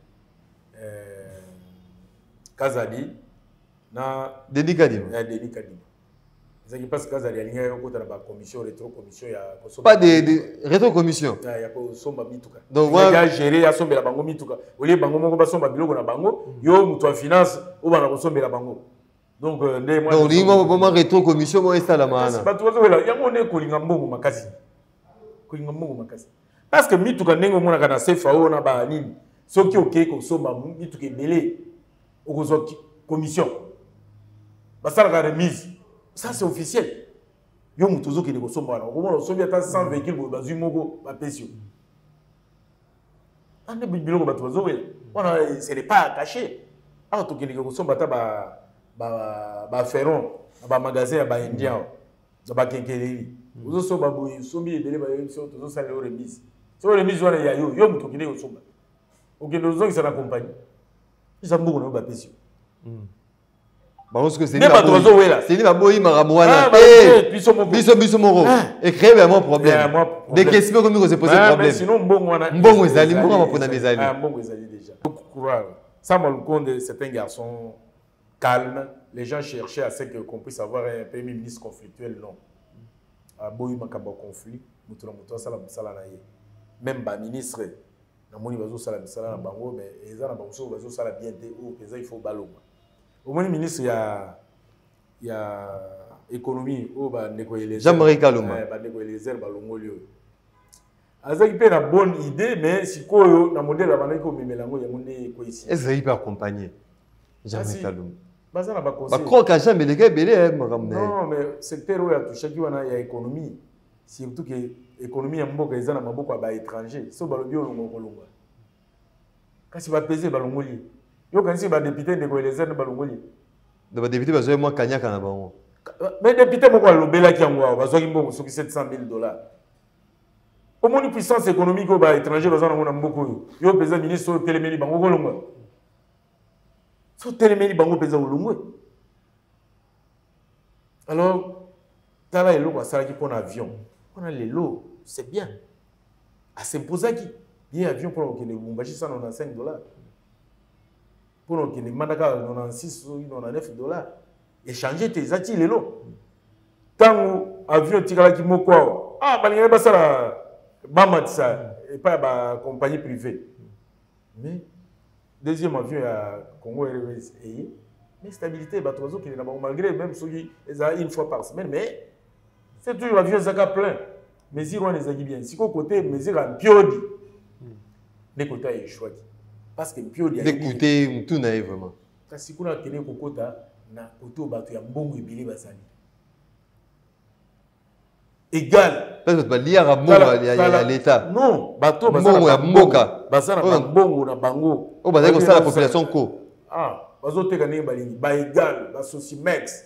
euh Kazadi na Denis Kadima. Ya Denis Kadima. C'est parce que Kazali alinga yo kota na ba commission rétro commission ya pas de de rétro commission. Ya ya ko somba mituka. Donc on va gérer ya sombela bango mituka. Oli bango moko ba somba biloko na bango, yo mutu en finance o bana ko sombela bango. Donc ndé moi donc lingo vraiment rétro commission mo esala maana. Ba tuzo wela yango ne ko linga mbongo makasi. Ko linga mbongo makasi. Parce que mituka ndengo mona kana sefa o na ba nini. Soki oké ko somba mituka ebele. Okozo commission. Basala la remise. Ça c'est officiel. Yo mutozo ki ko somba na. Comment on somba ta cent véhicules bo bazu moko ba pesio. Ande biloko ba tuzo wela. Wana ce n'est pas caché. Ah to ki ko somba ta ba ba ba ferron, ba magasin ba indien. Ba kenkeleli. Ozo somba bo sombi ebele ba yo tozo sala remise. So remise wana ya yo yo mutoki ko somba. Okendo zo ki sana compagnie. Isa mbongo na ba pesio. Parce que c'est n'est pas trop là. C'est pas boy maramouana. Eh, biso moko. Biso biso moko. Et créer vraiment problème. Des questions comme nous se poser problème. Mais sinon mbongo wana. Mbongo ezali mbongo mapona mezali. Ah mbongo ezali déjà. Ça m'a le compte de certains garçons calmes. Les gens cherchaient à ce qu'on puisse avoir un premier ministre conflictuel, non. À boy makamba conflit, mutura mutura sala sala na ye. Même ba ministre na moni bazo sala sala na bango mais eza na bango so bazo sala bien te ou pesa il faut baloma. Au moins ministre il y a il y a économie au ba ndeko les Jean-Marie Kaluma ba ndeko les herbes balongolio azaki pe na bonne idée mais sikoyo na modèle abana ko memelango ya monde ko ici est-ce qu'il peut accompagner Jean-Marie Kaluma baza na ba conseil ba croque à jamais les gars belé makamne non mais secteur où ya touché ki wana ya économie surtout que économie ya mboka eza na maboko ba étranger so balobi olongo kolonga kasi ba peser balongoli yo kanisi ba député ndeko les herbes balongoli de ba député bazoye moi kanyaka na bango mais député moko alobela ki yango bazwaki mbongo soki sept cent mille dollars au moins puissance économique au bas étranger bazana mona mboko yo pesa ministre au téléméli bango kolongwa so téléméli bango pesa olongwe alors tala elo kwa sala ki pona avion pona lelo c'est bien a s'imposer qui bien avion pour que les Lubumbashi ça on a cinq dollars pour que les mandaka on a six ou on a neuf dollars échanger tes ati lelo tango avion tikala ki moko ah balingé basala Bamat ça et pas ba compagnie privée. Mais deuxième avion à Congo Airways et mais stabilité ba trois qui est là-bas malgré même celui une fois par semaine mais c'est toujours avion zaka plein. Mais si on les a bien si côté mais c'est un piodi. Les côtés est choisi parce que piodi a écouter tout naïf vraiment. Parce que kuna kene kokota na auto bato ya mbongo ebele basali. Égal. Parce que tu vas lire à l'État. Non, bateau, Mbongo ya mboka. Basana mbongo na bango. Oh, bazali ko sala population ko. Ah, bazo teka ne balingi, ba égal, ba Socimex.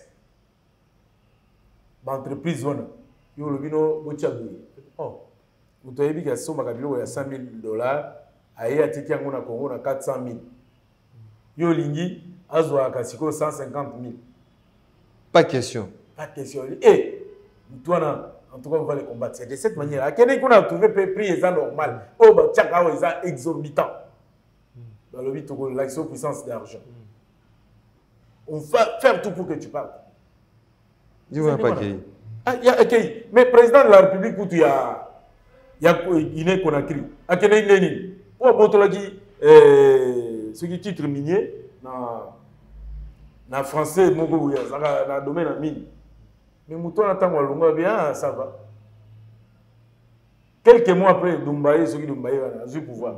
Ba entreprise wana. Yo lobino botiabu. Oh. Muto yebi ka soma kabilo ya cent mille dollars, aye atiki yango na Congo na quatre cent mille. Yo lingi azwa ka siko cent cinquante mille. Pas question. Pas question. Eh, toi en tout cas, on va les combattre. C'est de cette manière. Quelqu'un qu'on a trouvé prix est normal. Oh, bah, tiens, est exorbitant. Dans le but, on a l'action puissance d'argent. On va faire tout pour que tu parles. Je ne vois pas qui. Ah, il y a okay. Mais président de la République, où il y a il y a Guinée Conakry. À quel est Lénine? Pour montrer qui ce qui titre minier dans dans français, mon goût, dans le domaine de mine. Mais Mouton attend Walunga bien, ça va. Quelques mois après, Dumbaye, ceux qui Dumbaye a eu pouvoir.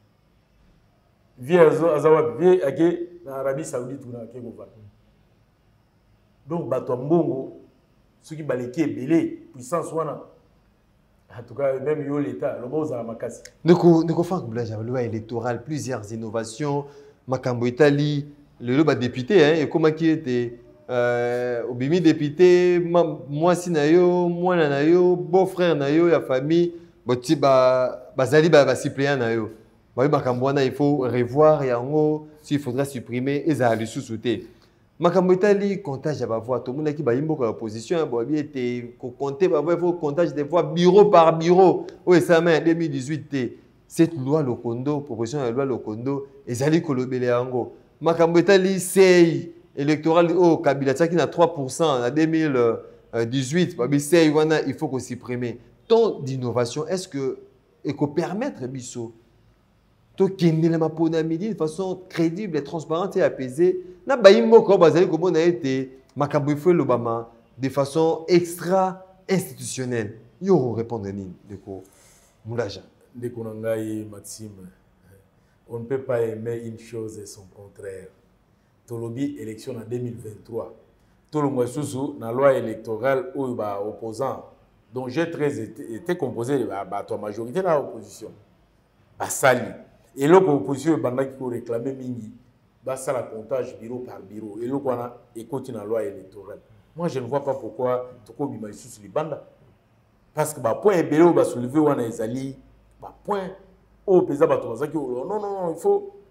Via Azawad, via Ake, dans l'Arabie Saoudite ou dans Ake Gouva. Donc, Bato Mbongo, ceux qui baléquent belé, puissance wana. En tout cas, même yo l'État, le beau Zaramakasi. Nous avons fait la loi électorale, plusieurs innovations, Makambo Italie, le loi député, hein, et comment qui était. Euh, obimi député moi si na yo mwana na yo beau-frère na yo ya famille boti ba bazali ba ba suppléant na yo ba makambo wana il faut revoir yango s'il faudra supprimer eza li sous-souté makambo etali comptage ya ba voix to mona ki ba yimbo ka opposition ba bi était ko compter ba voix il faut comptage des voix bureau par bureau o ça mais deux mille dix-huit té cette loi Lokondo proposition de loi Lokondo ezali kolobele yango makambo etali sei électoral au Kabila qui a trois pour cent en deux mille dix-huit, il faut qu'on supprime. Tant d'innovation, est-ce que et qu'on permettre Bisso to kende ma ponamidi de façon crédible et transparente et apaisée, na baïmo ko bazali ko bona été makambo fait l'Obama de façon extra institutionnelle. Yo répondre ni de ko Moulaja. De konangai Maxime, on ne peut pas aimer une chose et son contraire. Tolobi élection en deux mille vingt-trois. Tolongwa Sousou, dans la loi électorale où il va opposant, dont j'ai très été, été composé de la majorité de l'opposition, à Sali. Et l'opposition, pendant qu'il faut réclamer Mingi, bah ça la comptage bureau par bureau. Et l'autre, on a écouté dans la loi électorale. Moi, je ne vois pas pourquoi Toko Bima sous les bandes. Parce que bah point et bélo va soulever on a les alliés, bah point au paysan bah non non non il faut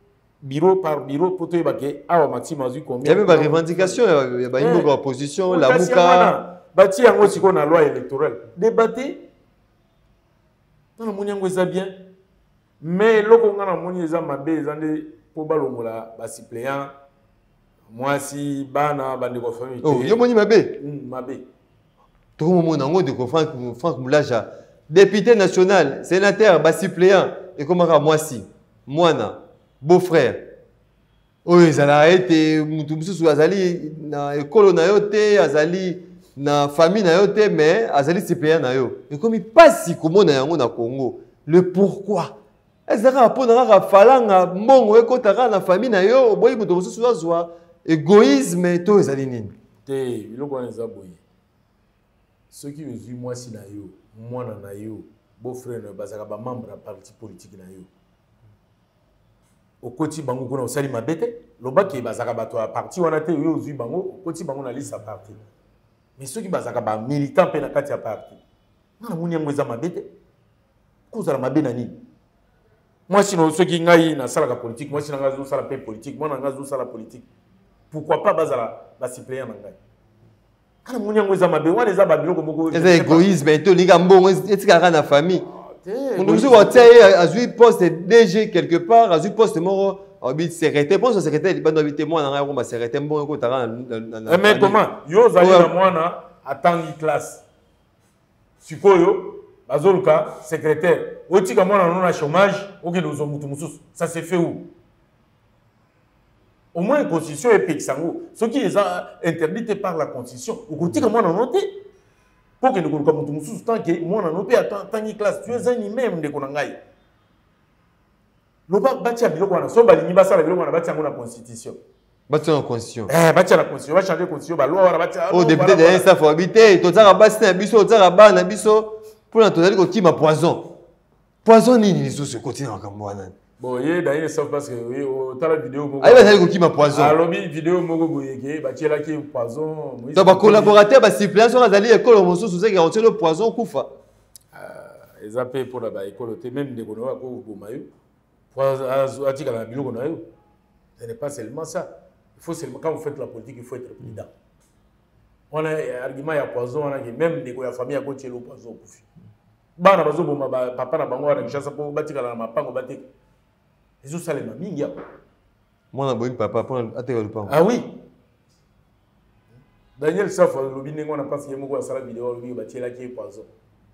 bureau par bureau pour te baquer ah maximum azui combien. Il y a même des revendications, il y a une opposition, la mouka. Bati yango siko na loi électorale. Débattre. Dans le monde ça bien. Mais loko ngana moni eza mabe ezande po balongola ba suppléant. Moi si bana bande ko famille. Oh, yo moni mabe. Mabe. Tout le monde ngo de ko Franck Franck Moulaja, député national, sénateur, ba suppléant et comment moi si mwana beau-frère. Oui, ils allaient être mutu mususu azali na école na yote, azali na famille na yote, mais azali suppléant na yo. Et comme il passe si comment na yango na Congo, le pourquoi? Ezaka pona ka falanga mbongo ekotaka na famille na yo, boyi mutu mususu azwa égoïsme to ezali nini? Te, biloko wana eza boye. Ceux qui ont moi si na yo, mwana na yo, beau-frère na bazaka ba membre ya parti politique na yo. Au côté bango kuna osali mabete lobaki bazaka bato ya parti wana te yo ozui bango au côté bango na liste ya parti mais ceux qui bazaka ba militant pe na kati ya parti na muni yango eza mabete kozala mabe na nini moi sino ceux qui ngai na sala ka politique moi sino ngazo sala pe politique moi na ngazo sala politique pourquoi pas bazala ba suppléant na ngai kana muni yango eza mabe wana eza ba biloko moko eza égoïsme to linga mbongo etika na famille. On nous a eu poste D G quelque part, a eu poste moro, habite secrétaire, pense secrétaire, il va habiter moi dans un secrétaire bon ko tara na. Mais comment? Yo zali na mwana atangi classe. Sikoyo bazoluka secrétaire. Otika mwana non na chômage, oké nous mutu mususu. Ça se fait où? Au moins la constitution est pexango. Ce qui est interdit par la constitution. Otika mwana noté. Pour que nous comprenions tout le temps que moi, on a tant classe, tu es un même de Konangaï. Nous avons bâti à Biloko, on a sauvé l'Inibasa, on a bâti à la constitution. Bâti à la constitution. Eh, bâti à la constitution, on va changer la constitution, la loi, on va bâti à la. Oh, député de l'Insta, il faut habiter, tout ça, bâti à Bisso, tout ça, bâti à Bisso, pour l'entendre qui m'a poison. Poison, ni ni sous ce continent comme moi. Bon, il y a d'ailleurs ça parce que oui, au la vidéo. Ah, il va dire qui m'a poison. Alors, vidéo, Mogo Boyeke, bâti là qui poison. Donc, ma collaborateur, ma suppléant, sur la zali école, on se souvient garantir le poison, Koufa. Les appels pour la école, même des gonois, pour Mayo. Pour attirer la bilo gonoyo. Ce n'est pas seulement ça. Il faut seulement, quand vous faites la politique, il faut être prudent. On a un argument, il y a poison, on a même des familles à côté de poison. Bana bazo bomba papa na bango na kishasa po batika na mapango batika. Ezo salema mingi hapo. Mwana boyi papa pour ateka lupango. Ah oui. Daniel Safa lobi ningo na pasi yemo ko sala vidéo lobi batiela ki poison.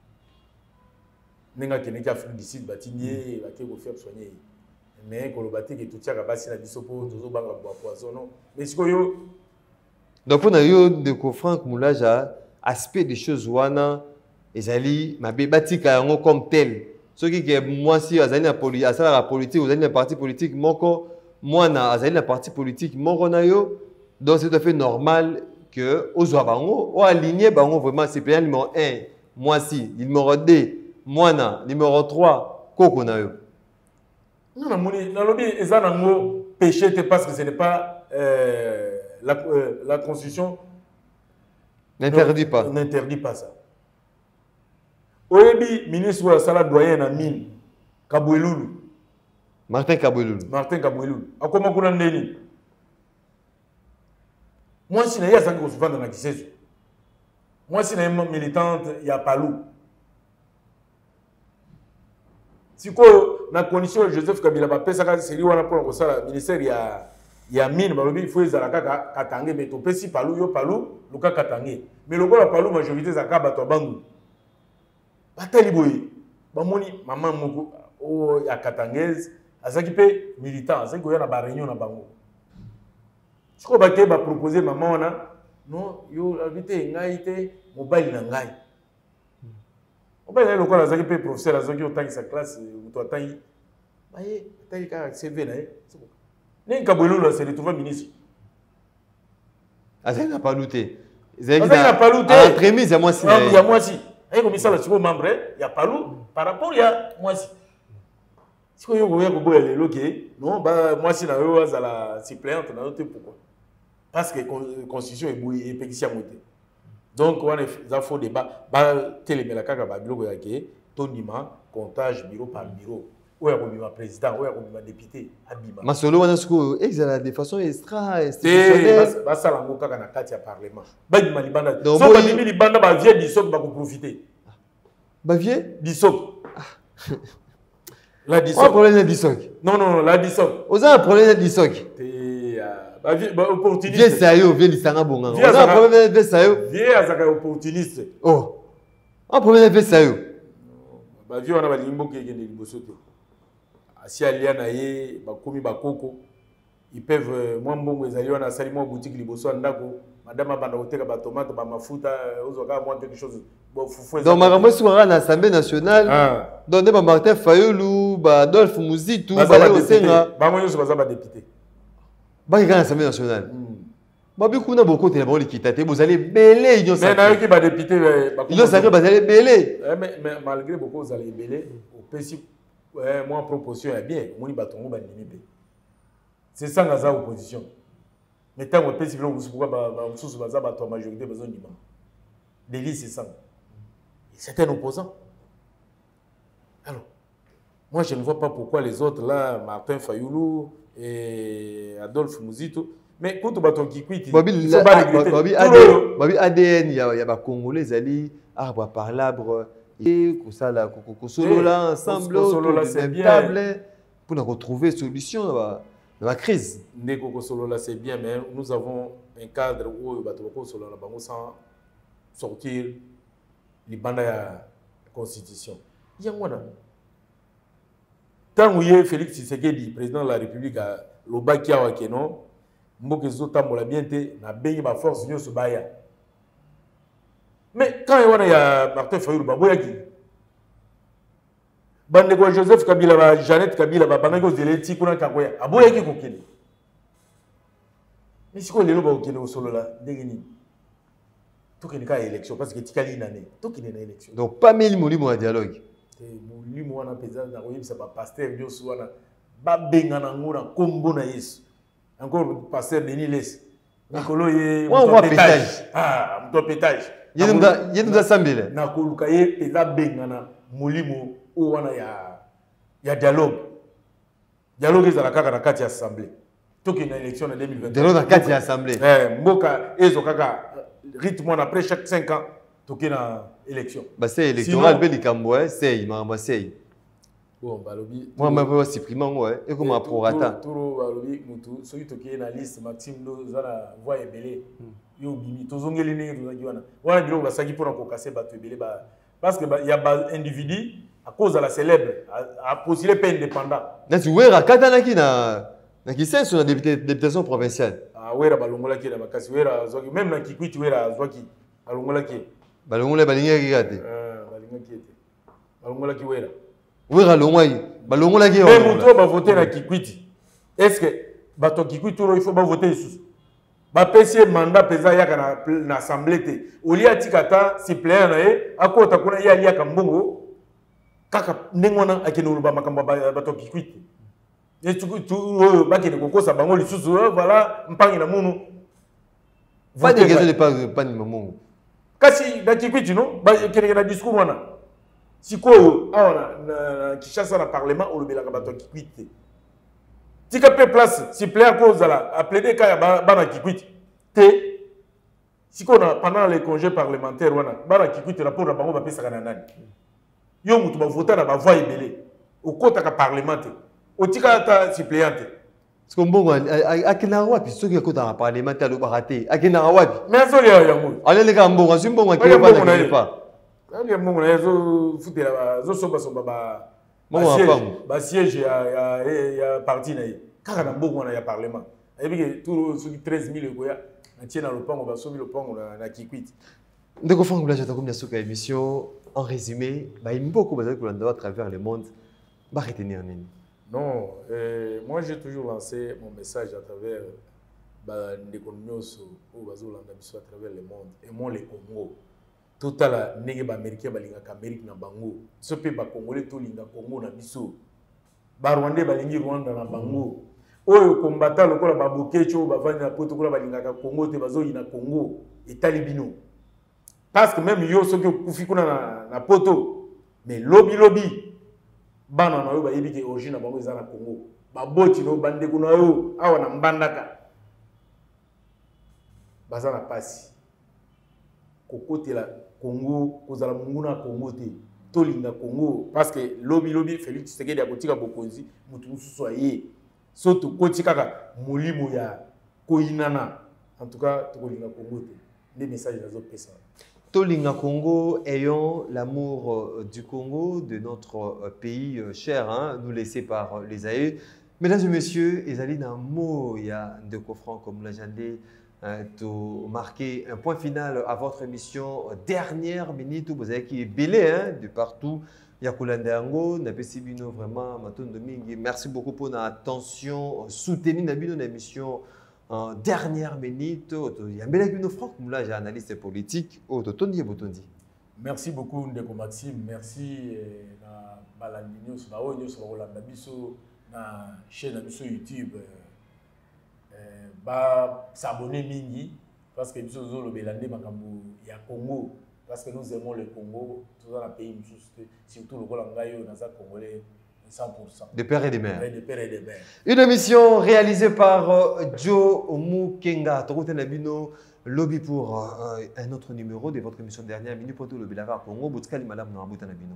Ninga kene ki Afrique du Sud batinye bake ko faire soigner. Mais ko lo batike tout tiaka basi na biso po tozo banga bo poison non. Mais siko yo donc pour na yo de ko Franck Moulaja aspect des choses wana ezali mabe batika yango comme tel. Ceux qui que moi si azali na politique, asala la politique, azali na parti politique moko, moi na azali na parti politique moko na yo, donc c'est tout à fait normal que ozwa bango ou aligner bango vraiment c'est plan numéro un, moi si, numéro deux, moi na, numéro trois, koko na yo. Non, non, moni, na lobi ezana ngo péché parce que ce n'est pas euh, la euh, la constitution n'interdit pas. N'interdit pas ça. Oyebi ministre wa sala doyen na mine Kaboueloulou. Martin Kaboueloulou. Martin Kaboueloulou. Akoma kuna ndeni. Moi si na ya sangi ko sufanda na kiseso. Moi si na militante ya Palou. Siko na condition Joseph Kabila ba pesa ka seri wana pour ko sala ministère ya ya mine balobi il faut ezala kaka katange mais to pesi Palou yo Palou luka katange. Mais lokola Palou majorité za ka bato bangu. Batali boye bamoni maman moko o ya Katangese azaki pe militant azaki ko ya na ba réunion na bango siko bake ba proposer maman wana non yo habité ngai te mobile na ngai mobile le ko azaki pe professeur azaki otangi sa classe to atangi baye tali ka C V na ye ne Kaboueloulou se retrouve ministre azaki na palouté azaki na palouté entremise ya moi si ya moi si. Et comme ça, le membre, il y a pas lourd par rapport il y a moi si. Si vous voyez que vous avez le non, bah moi si na yo za la suppléante na noté pourquoi? Parce que la constitution est bouillie et pétition monté. Donc on a faux débat, bah télé mais la kaka ba biloko ya ke tonima comptage bureau par bureau. où est le président, où est le député, abima. Masolo wana suko exala de façon extra institutionnelle. Ba sala ngoka kana kati ya parlement. Ba di malibanda. So ba di libanda ba vie bisok ba ko profiter. Ba vie bisok. La disok. Pas problème de disok. Non non non, la disok. Oza un problème de disok. Te ba vie ba opportuniste. Vie sayo, vie lisanga bonga. Oza un problème de sayo. Vie azaka opportuniste. Oh. Un problème de sayo. Ba vie wana ba limbo ke ngende liboso te. Si aliana ye bakomi bakoko ils peuvent moi mbongo ezali wana sali moi boutique liboso ndako madame abanda koteka ba tomate ba mafuta ozoka moi quelque chose bon fufu donc makambo souverain na Assemblée nationale ah. Donc ba Martin Fayulu ba Adolphe Muzitu ba Osenga ba mo yoso baza ba député ba ka na Assemblée nationale ba bi kuna boko te na ba likita te bozali belé union sacrée mais na ki ba député ba union sacrée bazali belé mais malgré beaucoup bazali belé au principe ouais, moi, proposition est bien. Moi, je c'est ça la opposition. Mais tant que le président, vous pouvez la majorité besoin de délit, c'est ça. C'est un opposant. Alors, moi, je ne vois pas pourquoi les autres, là, Martin Fayoulou et Adolphe Mouzito, mais quand tu vas qui quitte, il faut pas regretter. A D N, il y a des Congolais, ils arbre par l'arbre. Et que ça là, solo là ensemble, solo c'est bien pour nous retrouver solution dans la crise. Ndeko solo là c'est bien, mais nous avons un cadre où bateau solo là bango sans sortir les bandes la constitution. Yangwana. Tant où y Félix Tshisekedi, président de la République à l'Obakia wa Keno, mboke zotambola bien te na bengi ba force nyo so baya. Mais quand il y a Martin Fayulu, il y a Joseph Kabila, Jeannette Kabila, il y a Tikuna Kakoya. Il y a Kokene. Mais si on est là, solo là, tout est une élection parce que tu as une année. Tout est une élection. Donc, pas mille mouli mon dialogue. Mouli mon pesant, c'est pas pasteur, Dieu soit là. Babengana ngona kombo na Yesu. Encore pasteur Denis Les. Nicolo est mon pétage. Ah, mon pétage. Il y a des assemblées. Na kolukaye peza bengana molimo o wana ya ya dialogue. Dialogue ezala kaka na kati ya assemblée. Toki na élection en deux mille vingt. Dialogue na kati ya assemblée. Eh mboka ezo kaka rythme après chaque cinq ans toki na élection. Ba c'est électoral be likambo eh c'est mama c'est. Bon balobi. Moi ma va supprimer ouais et comme prorata. Turo balobi mutu soki toki na liste Maxime do zala voix ebelé. Yo bimi tozongeli ndenge tozangi wana wana biloko basaki mpona kokase bato ebele ba parce que il y a ba individu à cause de la célèbre a postulé pas indépendant nati wera katanaki na na kisenso na députation provinciale ah wera balongolaki na makasi wera zwaki même na kikwiti wera zwaki balongolaki balongola balingaki kate euh balingaki ete balongolaki wera wera longwai balongolaki même muto ba voter na kikwiti est-ce que bato kikwiti il faut ba voter sous ba P C mandat pesa yaka na na assemblée te olia tikata suppléant na ye akota kuna ya lia kambongo kaka ndengona akeno ba makamba ba to kikwiti et tu tu ba kene kokosa bango lisusu voilà mpangi na munu pas de raison de pas pas ni maman kasi na kikwiti no ba kene na discours wana siko awana na Kinshasa na parlement olobela ka ba to kikwiti si tu place, si plaît à cause de la, à plaider quand il y a bana kikwiti, te, si qu'on a pendant les congés parlementaires, on a bana kikwiti rapport à bango ba pesa kana nani. Yo mutu ba voter na ba voix ebele. Au kota ka parlementaire. Au tika ta suppléante. Parce que bon akina wapi ceux qui kota parlementaire le baraté. Akina wapi. Mais ça ya yango. Allez les gars mbongo, si mbongo qui pas na pas. Allez mbongo na zo futela zo soba soba ba ba siège ya ya parti na ye kaka na mbongo na ya parlement et puis tout sur treize mille goya na tiena le pango ba sobi le pango na kikwiti ndeko fangula jata comme na soka émission en résumé ba imboko bazali kolanda à travers le monde ba retenir nini. Non euh, moi j'ai toujours lancé mon message à travers ba ndeko nyoso o bazolanda biso à travers le monde et moi les Congo tout à la ndenge ba américain balinga ka Amérique na bango so pe ba congolais to linga Congo na biso ba rwandais balingi Rwanda na bango oyo combattant lokola ba bokecho ba vandi na poto kola balinga ka Congo te bazo ina Congo et talibino parce que même yo so que kufi kuna na, na poto mais lobby lobby bana na yo ba yebi ke origine na bango eza na Congo ba boti no bande kuna yo awa na mbandaka baza na pasi kokotela Congo kozala munguna Congo te tolinga Congo parce que lobi lobi Félix Tshisekedi akotika bokonzi mutu mususu aye soto kotika kaka molimo ya koinana en tout cas tokolinga Congo te les messages nazo pesa. Tolinga Congo, ayons l'amour du Congo, de notre pays cher, hein, nous laissé par les aïeux. Mesdames et messieurs, Ezali na mot ya de Kofran comme l'agenda to marquer un point final à votre émission dernière minute. Vous avez qui est belé hein, de partout. Yakulandango, Napesibino vraiment Matondo Mingi. Merci beaucoup pour votre attention soutenue dans notre émission. En dernière minute, il y a Mbélagino Franck, là j'ai analyste politique. Merci beaucoup Ndeko Maxime, merci na balandinyo sur la audio sur la biso na chaîne biso YouTube ba s'abonner mingi parce que biso zo le belande makambo ya Congo parce que nous aimons le Congo, tout dans le pays surtout le Kolangayo dans un Congolais. cent pour cent. De père et de mère. De père et de mère. Une émission réalisée par euh, Joe Mukenga. Torote Nabino, lobby pour euh, un autre numéro de votre émission dernière minute pour tout le Bilava Congo. Boutskali Madame Narabuta Nabino.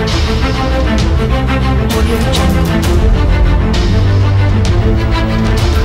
Audio Jungle.